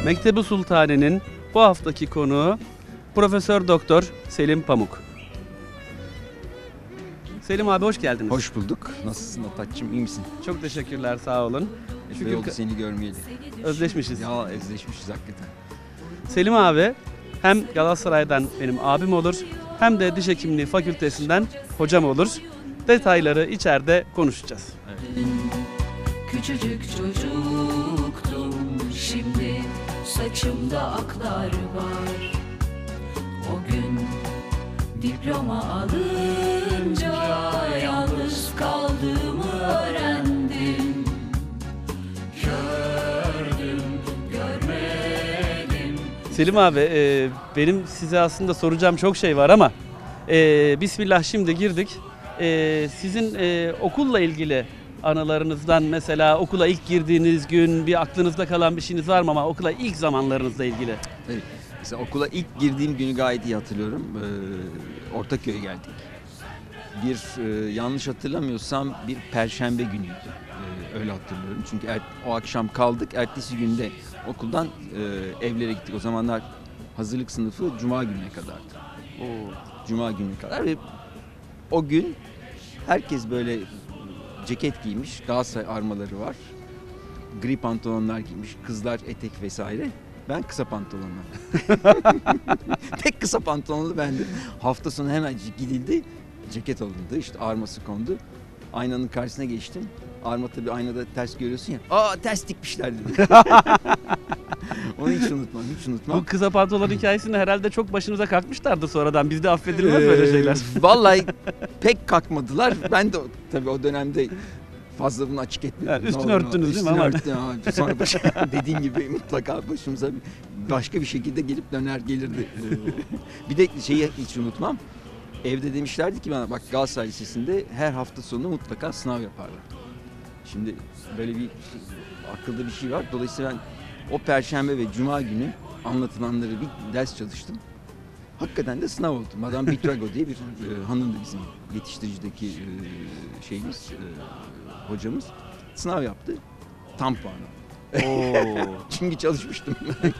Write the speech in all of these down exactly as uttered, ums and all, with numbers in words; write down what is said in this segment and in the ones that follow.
Mektebi Sultani'nin bu haftaki konuğu Profesör Doktor Selim Pamuk. Selim abi hoş geldiniz. Hoş bulduk. Nasılsın Ataç'cığım, iyi misin? Çok teşekkürler, sağ olun. Epey oldu seni görmeyeli. Özleşmişiz. Ya özleşmişiz hakikaten. Selim abi hem Galatasaray'dan benim abim olur, hem de Diş Hekimliği Fakültesinden hocam olur. Detayları içeride konuşacağız. Evet. Küçücük çocuktum, şimdi saçımda aklar var. O gün diploma alınca yalnız kaldığımı öğrendim. Gördüm, görmedim. Selim abi e, benim size aslında soracağım çok şey var ama e, Bismillah şimdi girdik. E, sizin e, okulla ilgili anılarınızdan, mesela okula ilk girdiğiniz gün bir aklınızda kalan bir şeyiniz var mı, ama okula ilk zamanlarınızla ilgili? Evet. Mesela okula ilk girdiğim günü gayet iyi hatırlıyorum. Ee, Ortaköy'e geldik. Bir e, yanlış hatırlamıyorsam bir perşembe günüydü. Ee, öyle hatırlıyorum. Çünkü er, o akşam kaldık. Ertesi günde okuldan e, evlere gittik. O zamanlar hazırlık sınıfı cuma gününe kadardı. Oo. Cuma gününe kadar ve o gün herkes böyle ceket giymiş, Galatasaray armaları var, gri pantolonlar giymiş, kızlar etek vesaire. Ben kısa pantolonla. Tek kısa pantolonlu bendim. Hafta sonu hemen gidildi, ceket alındı, işte arması kondu. Aynanın karşısına geçtim. Arma tabii aynada ters görüyorsun ya. Aa ters dikmişler dedi. Onu hiç unutmam, hiç unutmam. Bu kısa pantolon hikayesini herhalde çok başınıza kalkmışlardı sonradan. Bizde affedilmez böyle şeyler. Ee, vallahi pek kalkmadılar. Ben de tabii o dönemde fazla bunu açık etmedim. Yani üstünü Ne olur, örttünüz değil mi? üstünü Ama- örttüm ama sonra baş, dediğin gibi mutlaka başımıza başka bir şekilde gelip döner gelirdi. Ee, bir de şeyi hiç unutmam. Evde demişlerdi ki bana, bak Galatasaray Lisesi'nde her hafta sonu mutlaka sınav yaparlar. Şimdi böyle bir akılda bir şey var. Dolayısıyla ben o perşembe ve cuma günü anlatılanları bir ders çalıştım. Hakikaten de sınav oldu. Madame Bitrago diye bir e, hanımdı bizim yetiştiricideki e, şeyimiz, e, hocamız. Sınav yaptı. Tam puan. Oo. Çünkü çalışmıştım.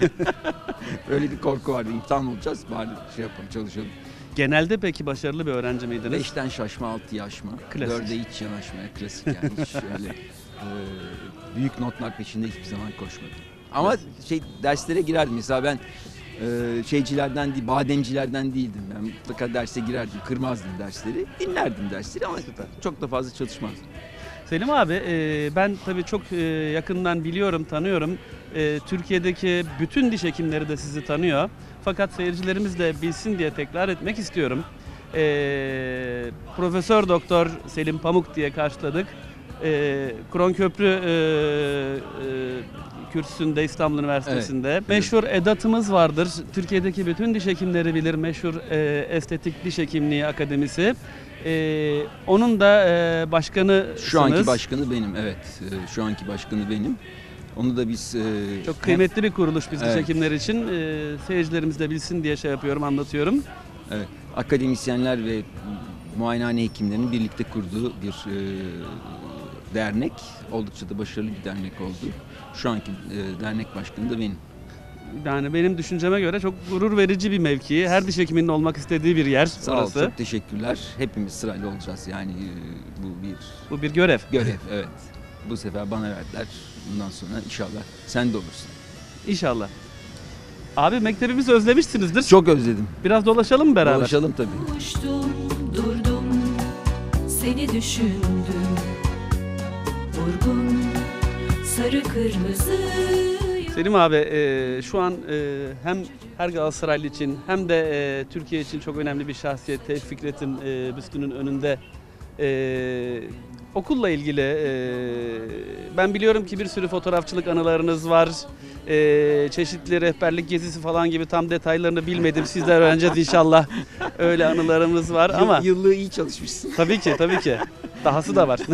Öyle bir korku vardı. İmtihan olacağız. Bari şey yapalım, çalışalım. Genelde peki başarılı bir öğrenci miydiniz? Beşten şaşma, altı yaşma. Klasik. Dörde hiç yanaşmaya. Klasik yani. Hiç öyle e, büyük notlar peşinde hiçbir zaman koşmadım. Ama şey derslere girerdim. Mesela ben e, şeycilerden değil, bademcilerden değildim. Ben mutlaka derse girerdim. Kırmazdım dersleri. Dinlerdim dersleri ama çok da fazla çalışmazdım. Selim abi e, ben tabii çok e, yakından biliyorum, tanıyorum. E, Türkiye'deki bütün diş hekimleri de sizi tanıyor. Fakat seyircilerimiz de bilsin diye tekrar etmek istiyorum. E, Profesör Doktor Selim Pamuk diye karşıladık. E, Kronköprü e, e, kürsüsünde İstanbul Üniversitesi'nde. Evet. Meşhur edatımız vardır. Türkiye'deki bütün diş hekimleri bilir. Meşhur e, Estetik Diş Hekimliği Akademisi. Ee, onun da e, başkanısınız. Şu anki başkanı benim, evet. E, şu anki başkanı benim. Onu da biz... E, Çok kıymetli bir kuruluş biz diş Evet. hekimler için. E, seyircilerimiz de bilsin diye şey yapıyorum, anlatıyorum. Evet, akademisyenler ve muayenehane hekimlerinin birlikte kurduğu bir e, dernek. Oldukça da başarılı bir dernek oldu. Şu anki e, dernek başkanı da benim. Yani benim düşünceme göre çok gurur verici bir mevki. Her diş hekiminin olmak istediği bir yer Sağ ol, orası. çok teşekkürler. Hepimiz sırayla olacağız. Yani e, bu bir Bu bir görev. görev, evet. Bu sefer bana verdiler. Bundan sonra inşallah sen de olursun. İnşallah. Abi mektebimizi özlemişsinizdir. Çok özledim. Biraz dolaşalım mı beraber? Dolaşalım tabii. Uçtum, durdum, seni düşündüm. Vurgun, sarı kırmızı. Selim abi e, şu an e, hem her Galatasaraylı için hem de e, Türkiye için çok önemli bir şahsiyet Tevfik Fikret'in e, büstünün önünde e, okulla ilgili e, ben biliyorum ki bir sürü fotoğrafçılık anılarınız var. E, çeşitli rehberlik gezisi falan gibi tam detaylarını bilmedim. Sizler öğreneceğiz inşallah. Öyle anılarımız var ama Yıllığı iyi çalışmışsın. tabii ki tabii ki dahası da var.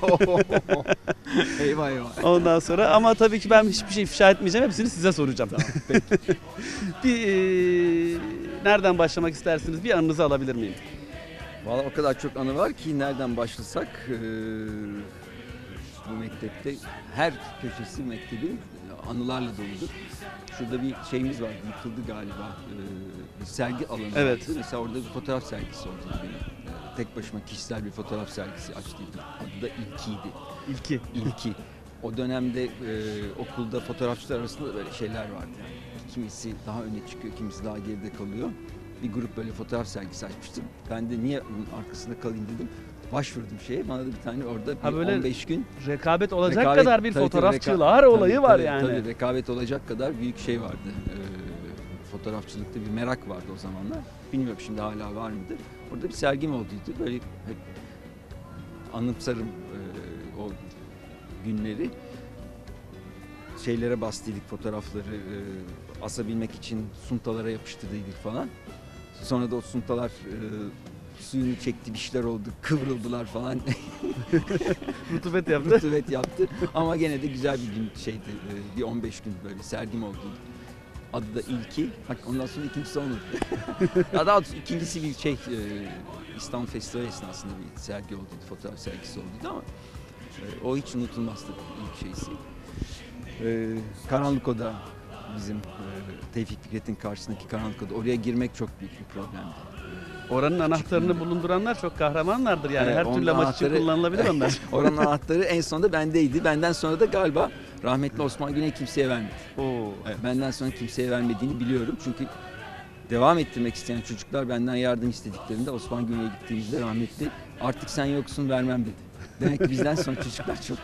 Eyvah eyvah. Ondan sonra ama tabii ki ben hiçbir şey ifşa etmeyeceğim. Hepsini size soracağım. Tamam, peki. Bir e, nereden başlamak istersiniz? Bir anınızı alabilir miyim? Vallahi o kadar çok anı var ki nereden başlasak e, bu mektepte her köşesi mektebin anılarla doludur. Şurada bir şeyimiz var, yıkıldı galiba. Ee, bir sergi alanı Evet. vardı. Mesela orada bir fotoğraf sergisi oldu benim. Ee, tek başıma kişisel bir fotoğraf sergisi açtıydım. Adı da İlki'ydi. İlki. İlki. O dönemde e, okulda fotoğrafçılar arasında da böyle şeyler vardı. Yani. Kimisi daha öne çıkıyor, kimisi daha geride kalıyor. Bir grup böyle fotoğraf sergisi açmıştım. Ben de niye bunun arkasında kalayım dedim. Başvurdum şeye. Bana da bir tane orada bir Ha, böyle on beş gün Rekabet olacak rekabet- kadar bir tabii, tabii, fotoğrafçılar reka- olayı tabii, var tabii, yani. Tabii rekabet olacak kadar büyük şey vardı. Ee, fotoğrafçılıkta bir merak vardı o zamanlar. Bilmiyorum şimdi hala var mıdır. Orada bir sergim olduydu. Böyle hep anımsarım e, o günleri. Şeylere bastıydık fotoğrafları, e, asabilmek için suntalara yapıştırdıydık falan. Sonra da o suntalar e, suyunu çekti, bir şeyler oldu, kıvrıldılar falan. Rutubet yaptı. Rutubet yaptı. Ama gene de güzel bir gün şeydi, e, bir on beş gün böyle sergim oldu. Adı da İlki. Bak ondan sonra ikincisi olmadı. Ya daha doğrusu ikincisi bir şey, e, İstanbul Festivali esnasında bir sergi oldu, fotoğraf sergisi oldu ama e, o hiç unutulmaz tabii ilk şeysi. Ee, Karanlık Oda bizim e, Tevfik Fikret'in karşısındaki Karanlık Oda. Oraya girmek çok büyük bir problemdi. Oranın anahtarını bulunduranlar çok kahramanlardır yani. Evet, Her onun türlü amaç için anahtarı- kullanılabilir onlar. Oranın anahtarı en sonunda bendeydi. Benden sonra da galiba rahmetli Osman Güney kimseye vermedi. Oo. Evet, benden sonra kimseye vermediğini biliyorum. Çünkü devam ettirmek isteyen çocuklar benden yardım istediklerinde Osman Güney'e gittiğimizde rahmetli artık sen yoksun vermem dedi. Demek ki bizden sonra çocuklar çok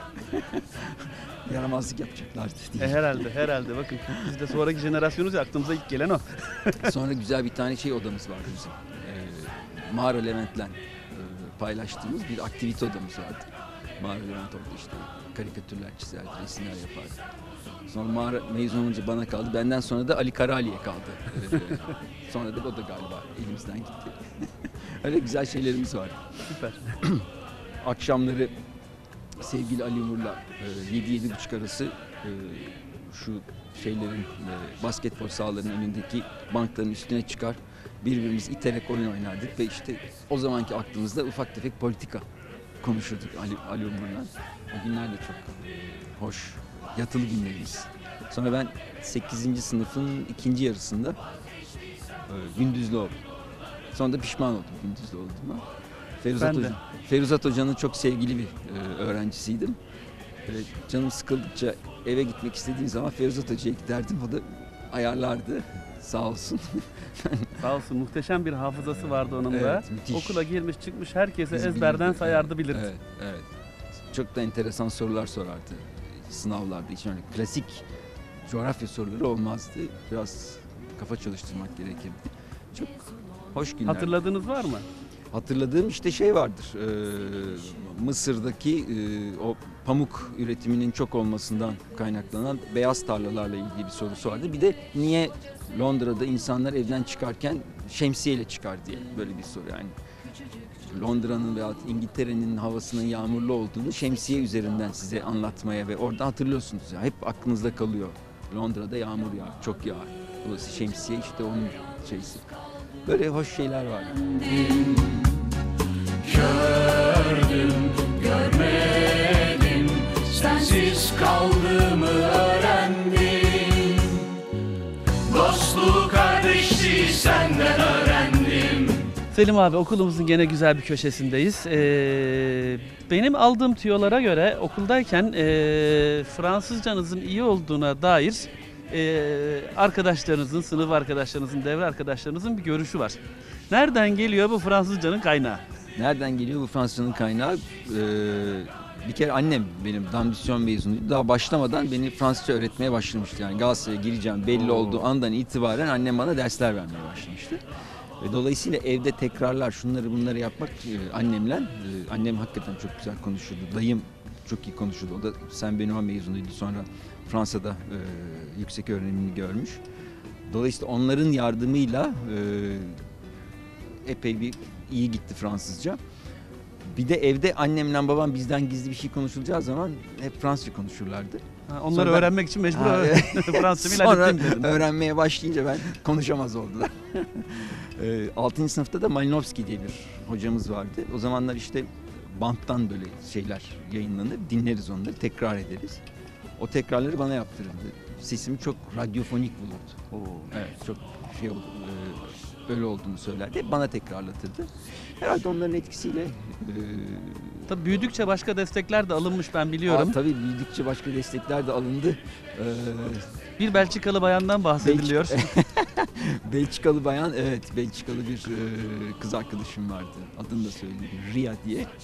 yaramazlık yapacaklardı diye. E, herhalde herhalde bakın biz de sonraki jenerasyonuz ya, aklımıza ilk gelen o. Sonra güzel bir tane şey odamız vardı bizim. Ee, Mağara Levent'le e, paylaştığımız bir aktivite odamız vardı. Mağara Levent orada işte karikatürler çizerdi, resimler yapardı. Sonra Mağara mezun olunca bana kaldı. Benden sonra da Ali Karali'ye kaldı. Ee, sonra da o da galiba elimizden gitti. Öyle güzel şeylerimiz var. Süper. Akşamları sevgili Ali Umur'la yedi yedi buçuk arası e, şu şeylerin e, basketbol sahalarının önündeki bankların üstüne çıkar birbirimizi iterek oyun oynardık ve işte o zamanki aklımızda ufak tefek politika konuşurduk Ali, Ali Umur'la. O günler de çok hoş, yatılı günlerimiz. Sonra ben sekizinci sınıfın ikinci yarısında e, gündüzlü oldum. Sonra da pişman oldum gündüzlü olduğuma. Feruzat, Ben de. Hoca, Feruzat Hoca'nın çok sevgili bir e, öğrencisiydim. Böyle canım sıkıldıkça eve gitmek istediğim zaman Feruzat Hoca'ya giderdim. O da ayarlardı. Sağ olsun. Sağ olsun, muhteşem bir hafızası vardı onun da. Evet, müthiş. Okula girmiş çıkmış herkese Bizi ezberden bilirdi. sayardı bilirdi. Evet, evet. Çok da enteresan sorular sorardı sınavlarda. Hiç öyle klasik coğrafya soruları olmazdı. Biraz kafa çalıştırmak gerekirdi. Çok hoş günler. Hatırladığınız var mı? Hatırladığım işte şey vardır. Ee, Mısır'daki e, o pamuk üretiminin çok olmasından kaynaklanan beyaz tarlalarla ilgili bir sorusu vardı. Bir de niye Londra'da insanlar evden çıkarken şemsiyeyle çıkar diye böyle bir soru yani. Londra'nın veya İngiltere'nin havasının yağmurlu olduğunu şemsiye üzerinden size anlatmaya ve orada hatırlıyorsunuz ya, hep aklınızda kalıyor. Londra'da yağmur yağar, çok yağar. Dolayısıyla şemsiye işte onun şeysi. Böyle hoş şeyler var. Gördüm, görmedim, sensiz kaldığımı öğrendim. Dostluğu kardeşliği senden öğrendim. Selim abi, okulumuzun gene güzel bir köşesindeyiz. Ee, benim aldığım tüyolara göre okuldayken e, Fransızcanızın iyi olduğuna dair e, arkadaşlarınızın, sınıf arkadaşlarınızın, devre arkadaşlarınızın bir görüşü var. Nereden geliyor bu Fransızcanın kaynağı? Nereden geliyor bu Fransızcanın kaynağı? Ee, bir kere annem benim damdisyon mezunuydu. Daha başlamadan beni Fransızca öğretmeye başlamıştı. Yani Galatasaray'a gireceğim belli Oo. olduğu andan itibaren annem bana dersler vermeye başlamıştı. Ve dolayısıyla evde tekrarlar, şunları bunları yapmak e, annemle, e, annem hakikaten çok güzel konuşurdu. Dayım çok iyi konuşurdu. O da Saint Benoît mezunuydu. Sonra Fransa'da e, yüksek öğrenimini görmüş. Dolayısıyla onların yardımıyla e, epey bir iyi gitti Fransızca. Bir de evde annemle babam bizden gizli bir şey konuşulacağı zaman hep Fransızca konuşurlardı. Ha, onları Sonra ben- öğrenmek için mecbur Ha, Fransızca Sonra bile dedim. öğrenmeye başlayınca ben konuşamaz oldular. E, altıncı sınıfta da Malinowski diye bir hocamız vardı. O zamanlar işte banttan böyle şeyler yayınlanır. Dinleriz onları, tekrar ederiz. O tekrarları bana yaptırırdı. sesimi çok radyofonik bulurdu. Oo. Evet, çok şey oldu, e, öyle olduğunu söylerdi. Hep bana tekrarlatırdı. Herhalde onların etkisiyle... E, Tabii büyüdükçe başka destekler de alınmış, ben biliyorum. aa, tabii büyüdükçe başka destekler de alındı. E, Bir Belçikalı bayandan bahsediliyor. Belçikalı bayan, evet, Belçikalı bir e, kız arkadaşım vardı. Adını da söyleyeyim, Ria diye. E,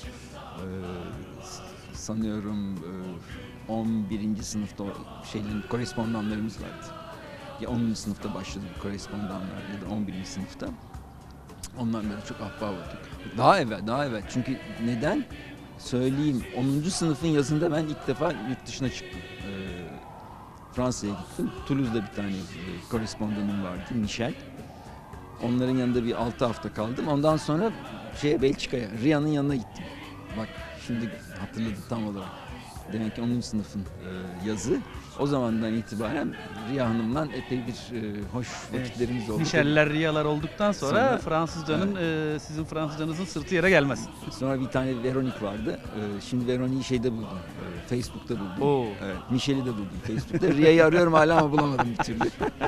sanıyorum e, on birinci sınıfta şeylerin korespondanlarımız vardı. Ya onuncu sınıfta başladı korespondanlar ya da on birinci sınıfta. Onlarla da çok ahbap olduk. Daha evvel, daha evvel. Çünkü neden? Söyleyeyim, onuncu sınıfın yazında ben ilk defa yurt dışına çıktım. E, Fransa'ya gittim. Toulouse'da bir tane e, korespondanım vardı, Michel. Onların yanında bir altı hafta kaldım. Ondan sonra şeye Belçika'ya, Ria'nın yanına gittim. Bak şimdi hatırladım tam olarak. Demek ki onuncu sınıfın e, yazı. O zamandan itibaren Ria Hanım'la epey bir e, hoş vakitlerimiz oldu. Michel'ler, Ria'lar olduktan sonra, Sonra- Fransızcanın, e, sizin Fransızcanızın sırtı yere gelmez. Sonra bir tane Veronik vardı. E, şimdi Veronik'i şeyde buldum. E, Facebook'ta buldum. Oo. Evet, Michel'i de buldum Facebook'ta. Ria'yı arıyorum hala ama bulamadım bir türlü.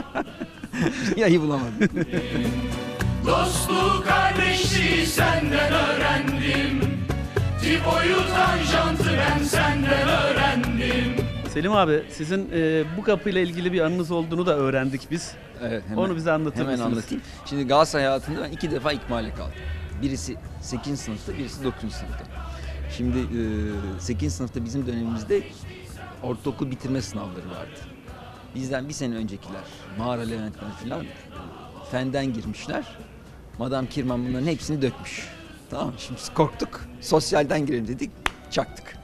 Ria'yı bulamadım. Dostluğu kardeşliği senden öğrendim. Tipoyu tanjantı ben senden öğrendim. Selim abi, sizin e, bu kapıyla ilgili bir anınız olduğunu da öğrendik biz. Evet, hemen, Onu bize anlatır hemen mısınız? anlatayım. Şimdi Galatasaray hayatında ben iki defa ikmale kaldım. Birisi sekizinci sınıfta, birisi dokuzuncu sınıfta. Şimdi e, sekizinci sınıfta bizim dönemimizde ortaokul bitirme sınavları vardı. Bizden bir sene öncekiler, Mağara Levent'ten filan fenden girmişler. Madame Kirman bunların hepsini dökmüş. Tamam mı? Şimdi biz korktuk. Sosyalden girelim dedik. Çaktık.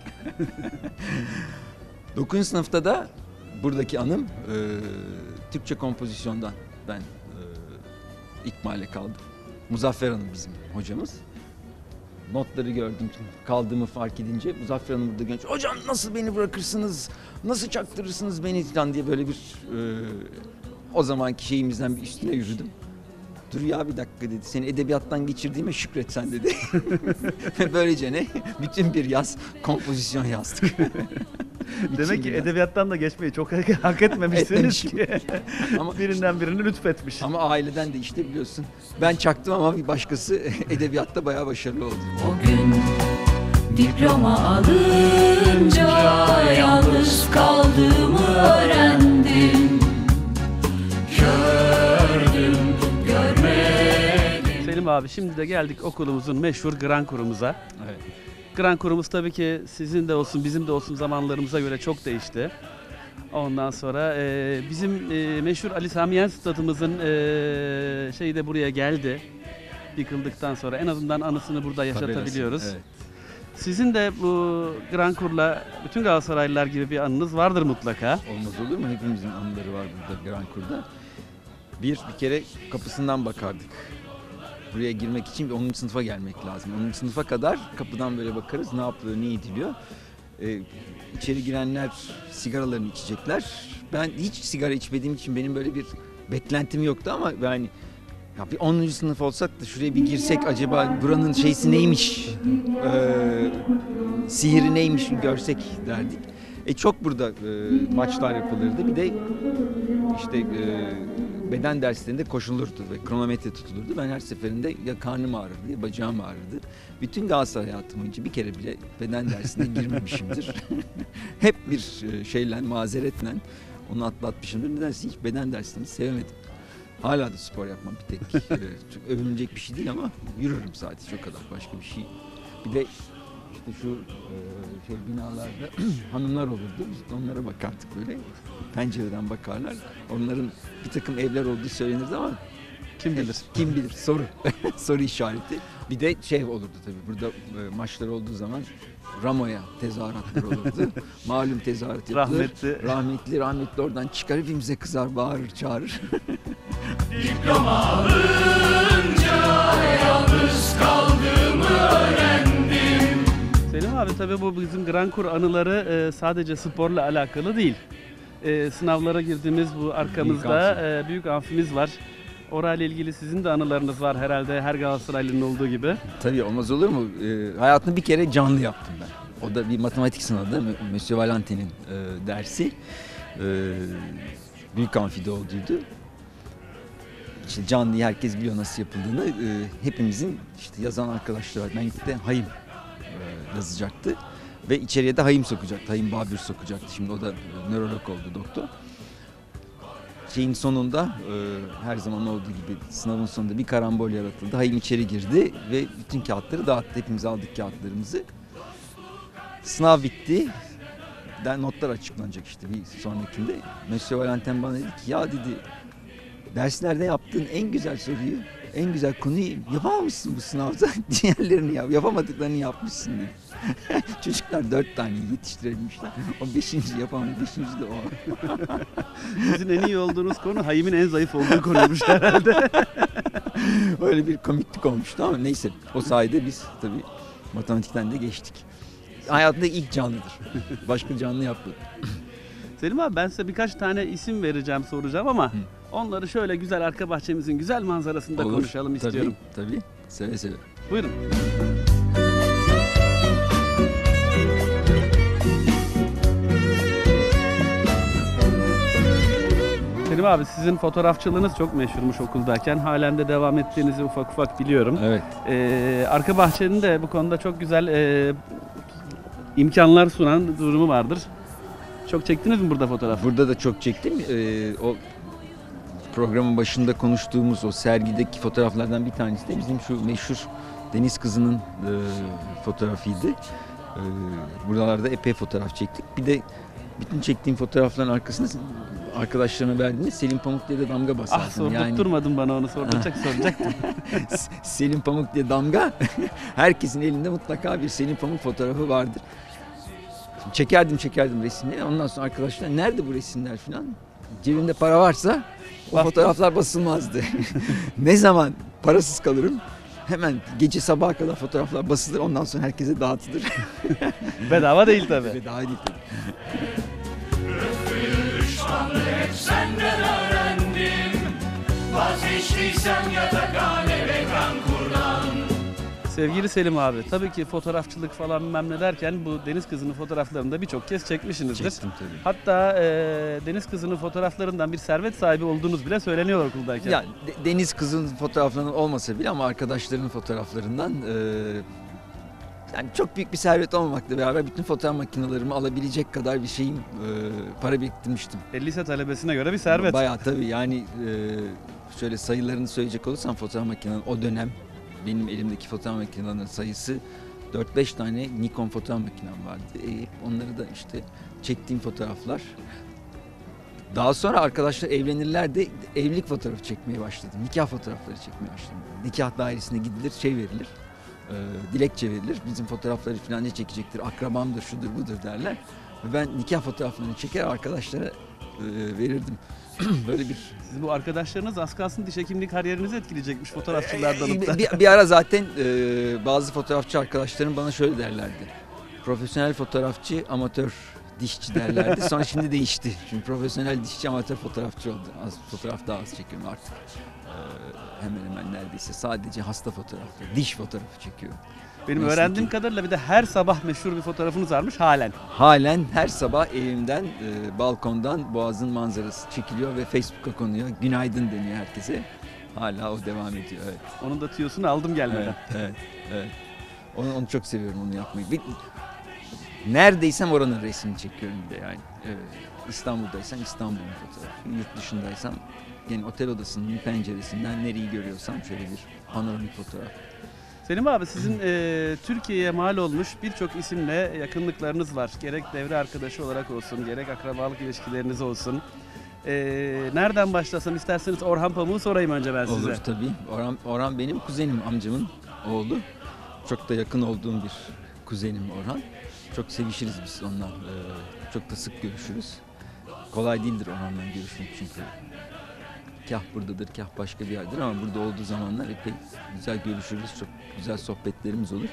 dokuzuncu sınıfta da buradaki anım e, Türkçe kompozisyondan ben e, ikmale kaldım. Muzaffer Hanım bizim hocamız. Notları gördüm, kaldığımı fark edince Muzaffer Hanım burada genç. Hocam nasıl beni bırakırsınız, nasıl çaktırırsınız beni falan diye böyle bir e, o zamanki şeyimizden bir üstüne yürüdüm. Dur ya bir dakika dedi, seni edebiyattan geçirdiğime şükret sen dedi. Böylece ne? Bütün bir yaz kompozisyon yazdık. Demek ki İçinden. edebiyattan da geçmeyi çok hak etmemişsiniz ki. Ama Birinden birini lütfetmiş. Ama aileden de işte biliyorsun. Ben çaktım ama bir başkası edebiyatta bayağı başarılı oldu. O gün diploma alınca yalnız kaldığımı öğrendim. Gördüm, görmedim. Selim abi, şimdi de geldik okulumuzun meşhur Grand Cour'umuza. Evet. Grand Cour'umuz tabii ki sizin de olsun, bizim de olsun zamanlarımıza göre çok değişti. Ondan sonra e, bizim e, meşhur Ali Sami Yen stadımızın e, şeyi de buraya geldi. Yıkıldıktan sonra en azından anısını burada yaşatabiliyoruz. Evet. Sizin de bu Grand Cour'la bütün Galatasaraylılar gibi bir anınız vardır mutlaka. Olmaz olur mu? Hepimizin anıları var burada Grand Cour'da. Bir, bir kere kapısından bakardık. Buraya girmek için bir onuncu sınıfa gelmek lazım. onuncu sınıfa kadar kapıdan böyle bakarız. Ne yapılıyor, ne ediliyor. Ee, içeri girenler sigaralarını içecekler. Ben hiç sigara içmediğim için benim böyle bir beklentim yoktu ama yani ya bir onuncu sınıf olsak da şuraya bir girsek acaba buranın şeysi neymiş, ee, sihiri neymiş bir görsek derdik. E çok burada e, maçlar yapılırdı. Bir de işte e, beden derslerinde koşulurdu ve kronometre tutulurdu. Ben her seferinde ya karnım ağrırdı ya bacağım ağrırdı. Bütün Galatasaray hayatım boyunca bir kere bile beden dersine girmemişimdir. Hep bir şeyle, mazeretle onu atlatmışımdır. Nedense hiç beden derslerini sevemedim. Hala da spor yapmam bir tek. e, çok övünecek bir şey değil ama yürürüm sadece o kadar, başka bir şey. Bir de işte şu e, şey binalarda hanımlar olurdu. Biz onlara bakardık böyle. Pencereden bakarlar. Onların bir takım evler olduğu söylenirdi ama Kim bilir? kim bilir soru. Soru işareti. Bir de şey olurdu tabii. Burada e, maçlar olduğu zaman Ramo'ya tezahüratlar olurdu. Malum tezahürat yapılır. Rahmetli. Rahmetli, rahmetli oradan çıkar hepimize kızar, bağırır, çağırır. Diploma alınca yalnız kaldığımı öğrendim. Selim abi, tabii bu bizim Grand Cour anıları e, sadece sporla alakalı değil. E, sınavlara girdiğimiz bu arkamızda Büyük e, büyük amfimiz var. Orayla ilgili sizin de anılarınız var herhalde, her Galatasaraylı'nın olduğu gibi. Tabii olmaz olur mu? Ee, hayatımda bir kere canlı yaptım ben. O da bir matematik sınavı, Monsieur Valentin'in e, dersi. Ee, büyük amfide olduydu. İşte canlıyı herkes biliyor nasıl yapıldığını. Ee, hepimizin işte yazan arkadaşlar var. Ben gittim de Hayım e, yazacaktı. Ve içeriye de Hayım sokacaktı. Hayım Babür sokacaktı. Şimdi o da e, nörolog oldu doktor. Şeyin sonunda e, her zaman olduğu gibi sınavın sonunda bir karambol yaratıldı. Hayım içeri girdi ve bütün kağıtları dağıttı. Hepimiz aldık kağıtlarımızı. Sınav bitti. Notlar açıklanacak işte bir sonrakinde. Monsieur Valentin bana dedi ki ya dedi derslerde yaptığın en güzel soruyu, en güzel konuyu yapamamışsın bu sınavda. Diğerlerini yap, yapamadıklarını yapmışsın dedi. Çocuklar dört tane yetiştirebilmişler. O beşinci yapamadı, beşinci de o. Sizin en iyi olduğunuz konu Hayim'in en zayıf olduğu konuymuş herhalde. Öyle bir komiklik olmuştu ama neyse. O sayede biz tabii matematikten de geçtik. Hayatımda ilk canlıdır. Başka canlı yapmadım. Selim abi ben size birkaç tane isim vereceğim, soracağım ama Hı. onları şöyle güzel arka bahçemizin güzel manzarasında Olur, konuşalım tabii, istiyorum. Tabii, seve seve. Buyurun. Selim abi sizin fotoğrafçılığınız çok meşhurmuş okuldayken. Halen de devam ettiğinizi ufak ufak biliyorum. Evet. Ee, arka bahçenin de bu konuda çok güzel e, imkanlar sunan durumu vardır. Çok çektiniz mi burada fotoğraf? Burada da çok çektim. Ee, o programın başında konuştuğumuz o sergideki fotoğraflardan bir tanesi de bizim şu meşhur Deniz Kızı'nın e, fotoğrafıydı. E, buralarda epey fotoğraf çektik. Bir de bütün çektiğim fotoğrafların arkasında arkadaşlarına verdiğinde Selim Pamuk diye de damga basarsın. Ah sordurtturmadın bana onu, sorduracak soracaktım. Selim Pamuk diye damga, herkesin elinde mutlaka bir Selim Pamuk fotoğrafı vardır. Çekerdim çekerdim resimleri. Ondan sonra arkadaşlar nerede bu resimler falan? Cebimde para varsa o Bak. fotoğraflar basılmazdı. Ne zaman parasız kalırım hemen gece sabaha kadar fotoğraflar basılır. Ondan sonra herkese dağıtılır. Bedava değil tabii. Ve daha değil tabii. Düşmanlığı hep senden öğrendim. Vazgeçtiysem yatakhane ve kan kurdan. Sevgili Selim abi, tabii ki fotoğrafçılık falan bilmem ne derken bu Deniz Kızı'nın fotoğraflarını da birçok kez çekmişsinizdir. Çektim tabii. Hatta e, Deniz Kızı'nın fotoğraflarından bir servet sahibi olduğunuz bile söyleniyor okuldayken. Ya de- Deniz Kızı'nın fotoğraflarından olmasa bile ama arkadaşlarının fotoğraflarından e, yani çok büyük bir servet olmamakla beraber bütün fotoğraf makinelerimi alabilecek kadar bir şeyim e, para biriktirmiştim. E, lise talebesine göre bir servet. Bayağı tabii yani e, şöyle sayılarını söyleyecek olursam fotoğraf makinelerinin o dönem benim elimdeki fotoğraf makinelerinin sayısı dört beş tane Nikon fotoğraf makinem vardı. E, onları da işte çektiğim fotoğraflar. Daha sonra arkadaşlar evlenirler de evlilik fotoğrafı çekmeye başladım. Nikah fotoğrafları çekmeye başladım. Nikah dairesine gidilir, şey verilir, e, dilekçe verilir. Bizim fotoğrafları filanca çekecektir, akrabamdır, şudur budur derler. Ve ben nikah fotoğraflarını çeker arkadaşlara e, verirdim. Böyle bir... Sizin bu arkadaşlarınız az kalsın diş hekimliği kariyerinizi etkileyecekmiş fotoğrafçılardan alıp da. bir, bir ara zaten e, bazı fotoğrafçı arkadaşlarım bana şöyle derlerdi. Profesyonel fotoğrafçı, amatör dişçi derlerdi. Sonra şimdi değişti. Şimdi profesyonel dişçi, amatör fotoğrafçı oldu. Az fotoğraf daha az çekiyorum artık. E, hemen hemen neredeyse sadece hasta fotoğrafları, diş fotoğrafı çekiyorum. Benim Neyse öğrendiğim ki. kadarıyla bir de her sabah meşhur bir fotoğrafınız varmış halen. Halen her sabah evimden, e, balkondan Boğaz'ın manzarası çekiliyor ve Facebook'a konuyor. Günaydın deniyor herkese. Hala o devam ediyor. Evet. Onun da tüyosunu aldım gelmeden. Evet, evet, evet. Onu, onu çok seviyorum onu yapmayı. Bir, neredeysem oranın resmini çekiyorum bir de yani. Evet. İstanbul'daysam İstanbul'un fotoğrafı. Yurt dışındaysam yani otel odasının penceresinden nereyi görüyorsam şöyle bir panoramik fotoğraf. Selim abi sizin e, Türkiye'ye mal olmuş birçok isimle yakınlıklarınız var. Gerek devre arkadaşı olarak olsun, gerek akrabalık ilişkileriniz olsun. E, nereden başlasam isterseniz Orhan Pamuk'u sorayım önce ben size. Olur tabii. Orhan, Orhan benim kuzenim, amcamın oğlu. Çok da yakın olduğum bir kuzenim Orhan. Çok sevişiriz biz onunla. Ee, çok da sık görüşürüz. Kolay değildir Orhan'la görüşmek çünkü. Kah buradadır, kah başka bir yerdir ama burada olduğu zamanlar epey güzel görüşürüz. Çok güzel sohbetlerimiz olur.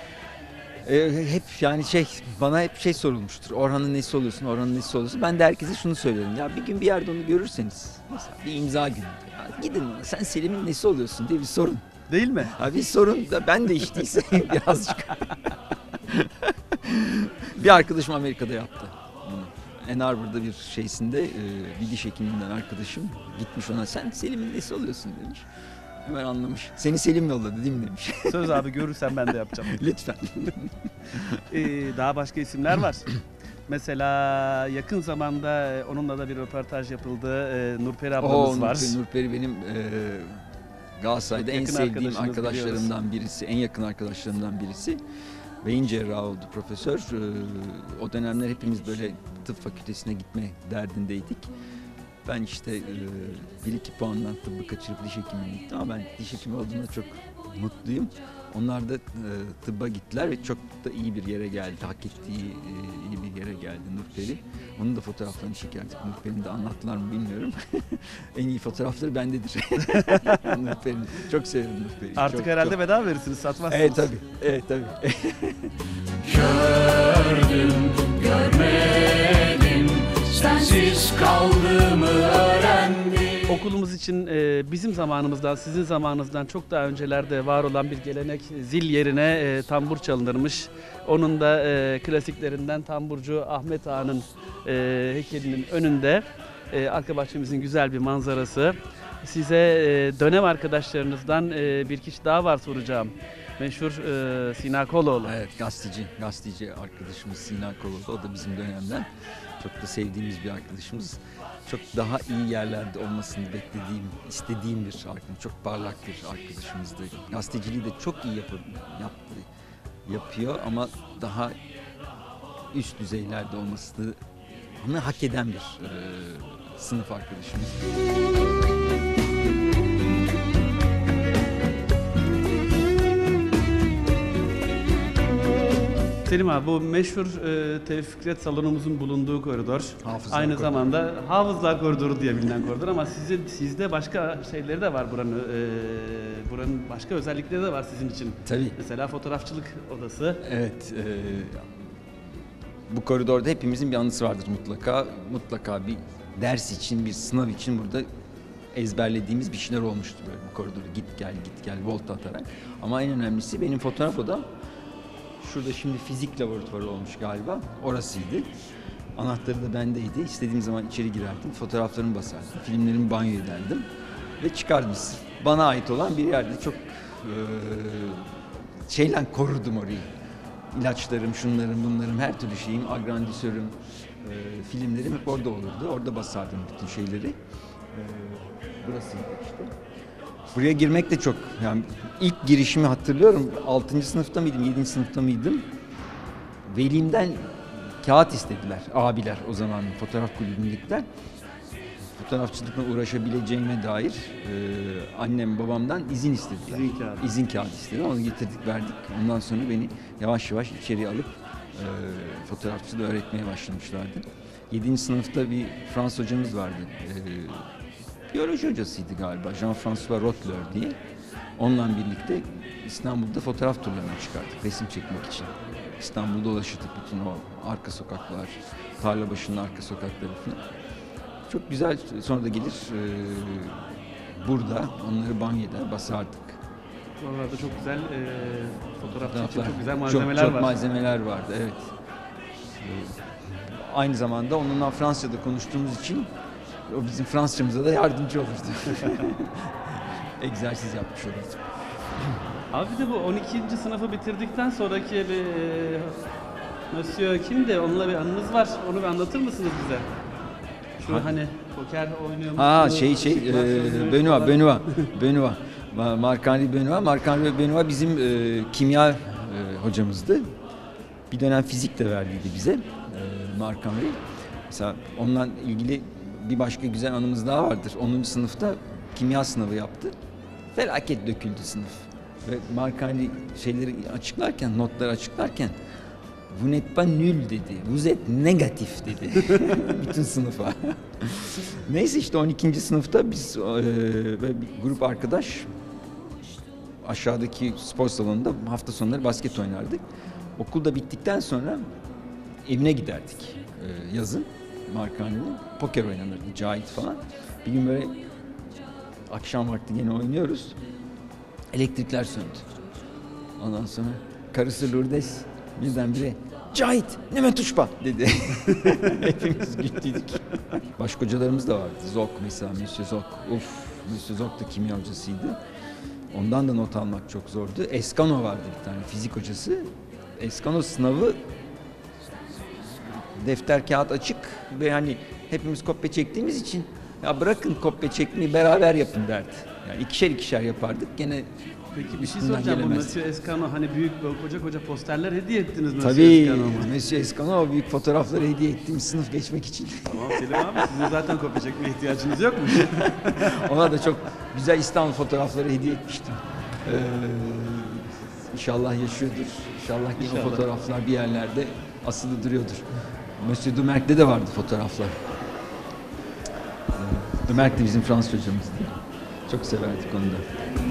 Ee, hep yani şey, bana hep şey sorulmuştur. Orhan'ın nesi oluyorsun, Orhan'ın nesi oluyorsun? Ben de herkese şunu söylerim. Ya bir gün bir yerde onu görürseniz, mesela bir imza günü. Ya gidin ona, sen Selim'in nesi oluyorsun diye bir sorun. Değil mi? Ha bir sorun da ben de içtiyse birazcık. Bir arkadaşım Amerika'da yaptı bunu. Ann Arbor'da bir şeysinde e, bir diş hekiminden arkadaşım gitmiş ona, sen Selim'in nesi oluyorsun demiş. Hemen anlamış. Seni Selim yolladı değil mi demiş. Söz abi, görürsen ben de yapacağım. Lütfen. Ee, daha başka isimler var. Mesela yakın zamanda e, onunla da bir röportaj yapıldı. Ee, Nurperi ablamız Oo, var. Nurperi, Nurperi benim e, Galatasaray'da en Yakın sevdiğim arkadaşınız, arkadaşlarımdan birisi, en yakın arkadaşlarımdan birisi. Beyin cerrahı oldu profesör. E, o dönemler hepimiz böyle tıp fakültesine gitme derdindeydik. Ben işte e, bir iki puandan tıbbı kaçırıp diş hekimine gittim ama ben diş hekimi olduğumda çok mutluyum. Onlar da e, tıbba gittiler ve çok da iyi bir yere geldi. Hak ettiği e, iyi bir yere geldi Nurperi. Onun da fotoğraflarını çekerdik. Nurperi'ni de anlattılar mı bilmiyorum. En iyi fotoğrafları bendedir. Nurperi'ni. Çok severim Nurperi'yi. Artık çok, herhalde çok. bedava verirsiniz, satmazsınız. Evet tabii. Evet tabii. Gördüm, görmedim, sensiz kaldığımı öğrendim. Okulumuz için e, bizim zamanımızdan, sizin zamanınızdan çok daha öncelerde var olan bir gelenek, zil yerine e, tambur çalınırmış. Onun da e, klasiklerinden tamburcu Ahmet Ağa'nın e, heykelinin önünde e, arka bahçemizin güzel bir manzarası. Size e, dönem arkadaşlarınızdan e, bir kişi daha var soracağım. Meşhur e, Sina Koloğlu. Evet, gazeteci, gazeteci arkadaşımız Sina Koloğlu. O da bizim dönemden çok da sevdiğimiz bir arkadaşımız. Çok daha iyi yerlerde olmasını beklediğim, istediğim bir arkadaşım. Çok parlak bir arkadaşımızdı. Gazeteciliği de çok iyi yapı, yaptı, yapıyor ama daha üst düzeylerde olmasını hak eden bir e, sınıf arkadaşımız. Selim abi, bu meşhur e, Tevfik Fikret salonumuzun bulunduğu koridor. Hafızlar Aynı koridoru. zamanda Hafızlar Koridoru diye bilinen koridor ama sizin, sizde başka şeyleri de var buranın. E, buranın başka özellikleri de var sizin için. Tabii. Mesela fotoğrafçılık odası. Evet, e, bu koridorda hepimizin bir anısı vardır mutlaka. Mutlaka bir ders için, bir sınav için burada ezberlediğimiz bir şeyler olmuştur böyle bu koridoru. Git gel, git gel, volta atarak. Ama en önemlisi benim fotoğraf odam. Şurada şimdi fizik laboratuvarı olmuş galiba. Orasıydı. Anahtarı da bendeydi. İstediğim zaman içeri girerdim. Fotoğraflarımı basardım. Filmlerimi banyo ederdim. Ve çıkardım. Bana ait olan bir yerde çok e, şeyle korurdum orayı. İlaçlarım, şunlarım, bunlarım, her türlü şeyim, agrandisörüm, e, filmlerim hep orada olurdu. Orada basardım bütün şeyleri. E, burasıydı işte. Buraya girmek de çok, yani ilk girişimi hatırlıyorum. altıncı sınıfta mıydım, yedinci sınıfta mıydım? Velimden kağıt istediler, abiler o zaman fotoğraf kulübündekiler. Fotoğrafçılıkla uğraşabileceğime dair e, annem babamdan izin istediler. İzin kağıdı. İzin kağıdı istediler. Onu getirdik, verdik. Ondan sonra beni yavaş yavaş içeriye alıp e, fotoğrafçılığı öğretmeye başlamışlardı. yedinci sınıfta bir Fransız hocamız vardı. E, biyoloji hocasıydı galiba. Jean-François Rottler diye. Onunla birlikte İstanbul'da fotoğraf turlarına çıkardık resim çekmek için. İstanbul'da dolaşırdık bütün o arka sokaklar, tarla başının arka sokakları falan. Çok güzel, sonra da gelir e, burada onları banyoda basardık. Oralarda çok güzel e, fotoğrafçı için Fotoğraflar, çok güzel malzemeler çok, çok var. malzemeler vardı, evet. E, aynı zamanda onunla Fransızca'da konuştuğumuz için o bizim Fransızcamıza da yardımcı olurdu. Egzersiz yapmış olurdu. Abi bir de bu on ikinci sınıfı bitirdikten sonraki bir e, Monsieur kimdi? Onunla bir anınız var. Onu bir anlatır mısınız bize? Şu Ha. hani poker oynuyor musunuz? Ha şey şey, Işıklar söndürüyor e, Benoît, falan. Benoît, Benoît. Marc-Henri Benoît, Marc-Henri Benoît bizim e, kimya e, hocamızdı. Bir dönem fizik de verdiydi bize, e, Marc-Henri. Mesela onunla ilgili bir başka güzel anımız daha vardır. onuncu sınıfta kimya sınavı yaptı. Felaket döküldü sınıf. Ve Marc-Henri şeyleri açıklarken, notları açıklarken "Vous n'êtes pas nul" dedi. "Vous êtes négatif" dedi. Bütün sınıfa. Neyse işte on ikinci sınıfta biz e, ve bir grup arkadaş aşağıdaki spor salonunda hafta sonları basket oynardık. Okulda bittikten sonra evine giderdik e, yazın. Marc-Henri'nin poker oynanırdı, Cahit falan. Bir gün böyle akşam vakti yine oynuyoruz. Elektrikler söndü. Ondan sonra karısı Lourdes birdenbire Cahit, Nemet Uçba dedi. Hepimiz güldük. Başka hocalarımız da vardı. Zok mesela, Monsieur Zok. Uf, Monsieur Zok da kimya hocasıydı. Ondan da not almak çok zordu. Eskano vardı bir tane fizik hocası. Eskano sınavı defter kağıt açık ve hani hepimiz kopya çektiğimiz için ya bırakın kopya çekmeyi beraber yapın derdi. Yani ikişer ikişer yapardık gene. Peki bir şey üstünden soracağım. Bu gelemez. Monsieur Escano hani büyük böyle koca koca posterler hediye ettiniz Monsieur Tabii Escano'ma. Monsieur Eskano o büyük fotoğrafları hediye ettiğim sınıf geçmek için. Tamam Selim abi sizin zaten kopya çekmeye ihtiyacınız yok mu? Ona da çok güzel İstanbul fotoğrafları hediye etmiştim. Ee, inşallah yaşıyordur. İnşallah ki o İnşallah. fotoğraflar bir yerlerde asılı duruyordur. Monsieur Dumerc'de de vardı fotoğraflar. Ee, Dumerc de bizim Fransız hocamızdı. Çok severdik onu da.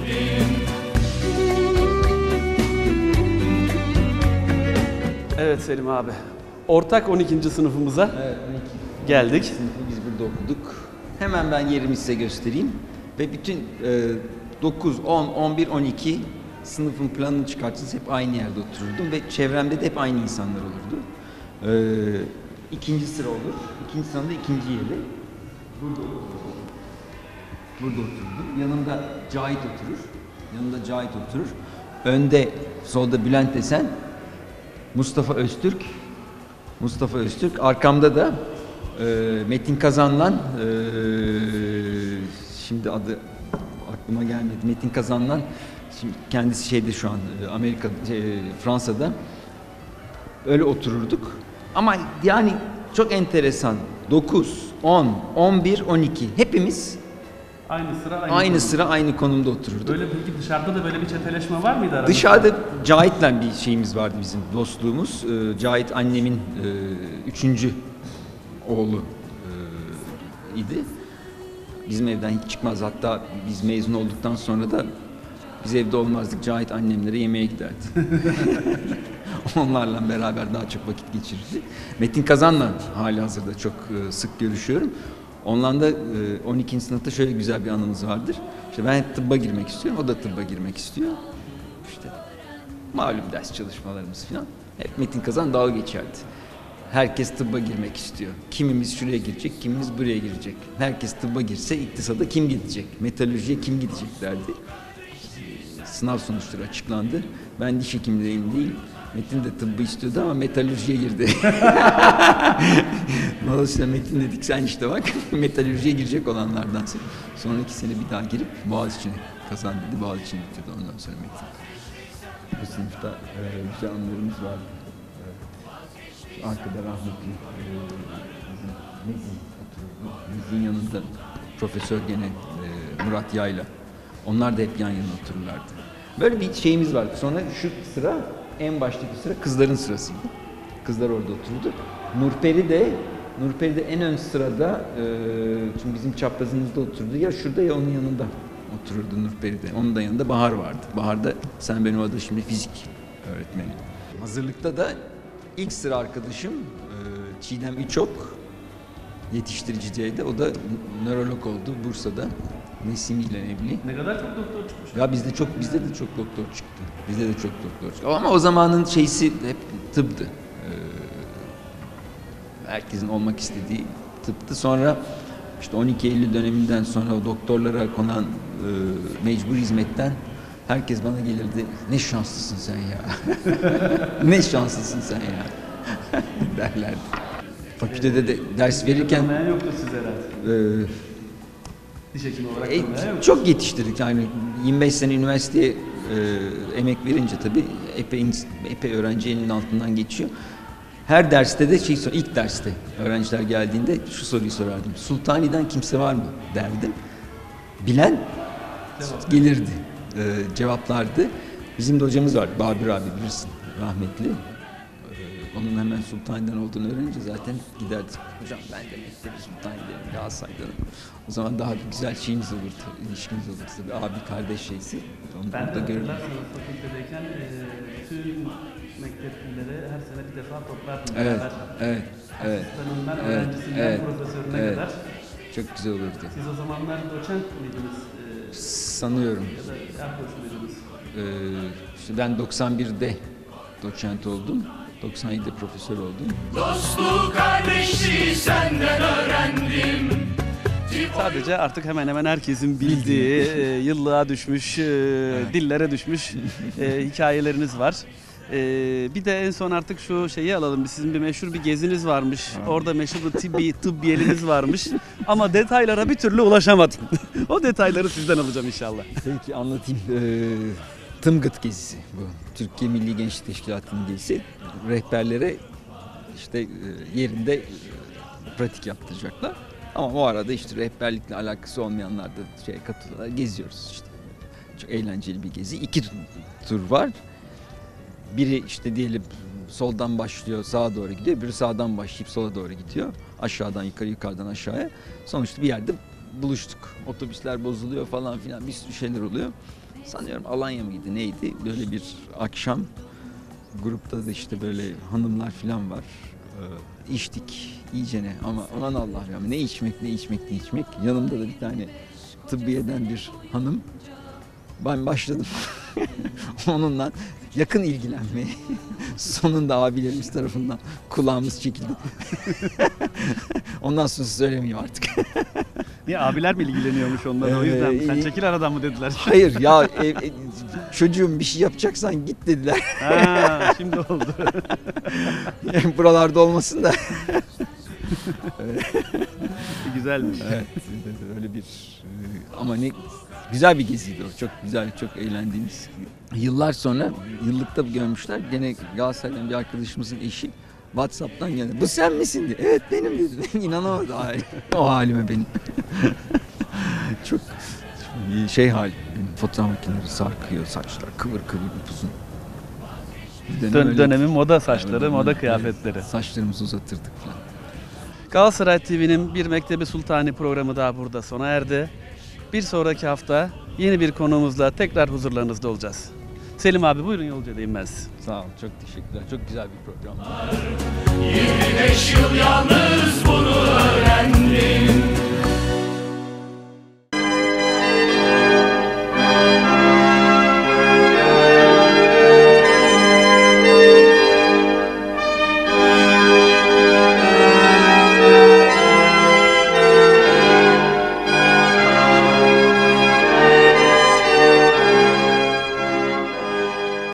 Evet Selim abi. Ortak on ikinci sınıfımıza Evet, geldik. sınıfı biz burada okuduk. Hemen ben yerimi size göstereyim. Ve bütün e, dokuz, on, on bir, on iki sınıfın planını çıkartırsanız hep aynı yerde otururdum. Ve çevremde de hep aynı insanlar olurdu. E, ikinci sıra olur. İkinci sırada ikinci yeri. Burada oturdum. Burada oturdum. Yanımda Cahit oturur. Yanımda Cahit oturur. Önde, solda Bülent Desen, Mustafa Öztürk, Mustafa Öztürk. Arkamda da e, Metin Kazan'la, e, şimdi adı aklıma gelmedi. Metin Kazan'la, şimdi kendisi şeyde şu an e, Amerika, şey, Fransa'da. Öyle otururduk. Ama yani çok enteresan. dokuz, on, on bir, on iki hepimiz Aynı sıra aynı, aynı konu. sıra aynı konumda otururduk. Böyle peki dışarıda da böyle bir çeteleşme var mıydı aranızda? Dışarıda Cahit'le bir şeyimiz vardı bizim dostluğumuz. Ee, Cahit annemin e, üçüncü oğlu e, idi. Bizim evden hiç çıkmaz. Hatta biz mezun olduktan sonra da biz evde olmazdık. Cahit annemlere yemeğe giderdi. Onlarla beraber daha çok vakit geçirirdi. Metin Kazan'la hali hazırda çok e, sık görüşüyorum. Onunla da e, on ikinci sınıfta şöyle güzel bir anımız vardır. İşte ben hep tıbba girmek istiyorum, o da tıbba girmek istiyor. İşte malum ders çalışmalarımız falan. Hep Metin Kazan dalga geçerdi. Herkes tıbba girmek istiyor. Kimimiz şuraya girecek, kimimiz buraya girecek. Herkes tıbba girse iktisada kim gidecek? Metalürjiye kim gidecek derdi. Sınav sonuçları açıklandı. Ben diş hekimliğim değil, Metin de tıbbı istiyordu ama metalürjiye girdi. Dolayısıyla Metin dedik sen işte bak metalürjiye girecek olanlardansın. Sonraki sene bir daha girip Boğaziçi'ni kazan dedi. Boğaziçi'ni bitirdi ondan sonra Metin. Bu sınıfta e, güzel anılarımız vardı. E, arkada rahmetli e, bizim Nezih otururdu. Nezih'in yanında profesör gene e, Murat Yayla. Onlar da hep yan yana otururlardı. Böyle bir şeyimiz vardı. Sonra şu sıra en baştaki sıra kızların sırasıydı. Kızlar orada oturdu. Nurperi de Nurperi de en ön sırada e, çünkü bizim çaprazımızda oturdu. Ya şurada ya onun yanında otururdu Nurperi de. Onun da yanında Bahar vardı. Bahar da sen benim orada şimdi fizik öğretmeni. Hazırlıkta da ilk sıra arkadaşım e, Çiğdem Üçok yetiştiriciydi. O da nörolog oldu Bursa'da. Nesimi ile evli. Ne kadar çok doktor çıkmış. Ya bizde çok bizde de çok doktor çıktı. Bizde de çok doktor çıktı. Ama o zamanın şeysi hep tıptı. Ee, herkesin olmak istediği tıptı. Sonra işte on iki Eylül döneminden sonra o doktorlara konan e, mecbur hizmetten herkes bana gelirdi. Ne şanslısın sen ya. Ne şanslısın sen ya. derlerdi. Fakültede de ders verirken Tanımayan yoktu siz herhalde. e, Diş hekimi olarak E, tanımayan yoktu. çok yetiştirdik yani yirmi beş sene üniversiteye e, emek verince tabii epey, epey öğrenci elinin altından geçiyor. Her derste de şey sor, ilk derste öğrenciler geldiğinde şu soruyu sorardım. Sultani'den kimse var mı derdim. Bilen Cevap. gelirdi, e, cevaplardı. Bizim de hocamız var, Babür abi bilirsin, rahmetli. Onun hemen Sultani'den olduğunu öğrenince zaten giderdik. Hocam ben de Mektebi Sultani'deyim, Galatasaray'danım. O zaman daha bir güzel şeyimiz olurdu, ilişkimiz olurdu. Tabii abi kardeş şeysi. Onu Ben de burada görürdüm. hatırlarsanız fakültedeyken e, bütün mekteplileri her sene bir defa toplardım. Evet, beraber. evet, evet. Asistanından, Evet, öğrencisinden, evet, profesörüne evet. kadar. Çok güzel olurdu. Siz o zamanlar doçent miydiniz? E, Sanıyorum. ya da erkoç muydunuz? Ee, işte ben doksan birde doçent oldum. doksan yedide profesör oldum. Dostluğu kardeşliği senden öğrendim. Sadece artık hemen hemen herkesin bildiği, e, yıllığa düşmüş, e, dillere düşmüş e, hikayeleriniz var. E, bir de en son artık şu şeyi alalım. Sizin bir meşhur bir geziniz varmış. Orada meşhur bir tıbbi, tıbbiyeliniz varmış. Ama detaylara bir türlü ulaşamadım. O detayları sizden alacağım inşallah. Peki anlatayım. Ee, Tımgıt gezisi bu. Türkiye Milli Gençlik Teşkilatı'nın gezisi. Rehberlere işte e, yerinde e, pratik yaptıracaklar. Ama o arada işte rehberlikle alakası olmayanlar da şeye katılıyorlar. Geziyoruz işte. Çok eğlenceli bir gezi. İki tur var. Biri işte diyelim soldan başlıyor, sağa doğru gidiyor. Biri sağdan başlayıp sola doğru gidiyor. Aşağıdan yukarı, yukarıdan aşağıya. Sonuçta bir yerde buluştuk. Otobüsler bozuluyor falan filan, bir sürü şeyler oluyor. Sanıyorum Alanya mıydı neydi? Böyle bir akşam grupta da işte böyle hanımlar filan var. Ee, içtik iyicene ama aman Allah'ım ya, ne içmek ne içmek ne içmek. Yanımda da bir tane tıbbiyeden bir hanım. Ben başladım onunla yakın ilgilenmeye. Sonunda abilerimiz tarafından kulağımız çekildi. Ondan sonra söylemeyeyim artık. Niye, abiler mi ilgileniyormuş onlarla, o yüzden Ee, sen çekil aradan mı dediler? Hayır ya, e, e, çocuğum bir şey yapacaksan git dediler. Ha, şimdi oldu. Buralarda olmasın da. Güzelmiş. Evet, öyle bir ama ne güzel bir geziydi o. Çok güzel, çok eğlendiğimiz. Yıllar sonra yıllıkta görmüşler. Gene Galatasaray'dan bir arkadaşımızın eşi WhatsApp'tan geldi. Bu sen misin diye. Evet benim dedi. İnanamadı hali. O halime benim. Çok şey hal. Fotoğraf makineleri sarkıyor, saçlar kıvır kıvır upuzun. Dön, dönemin moda saçları, Evet, moda evet, kıyafetleri. saçlarımızı uzatırdık falan. Galatasaray T V'nin Bir Mektebi Sultani programı daha burada sona erdi. Bir sonraki hafta yeni bir konuğumuzla tekrar huzurlarınızda olacağız. Selim abi buyurun, yolcu edeyim ben sizi. Sağ olun, çok teşekkürler. Çok güzel bir program. yirmi beş yıl yalnız bunu öğrendim.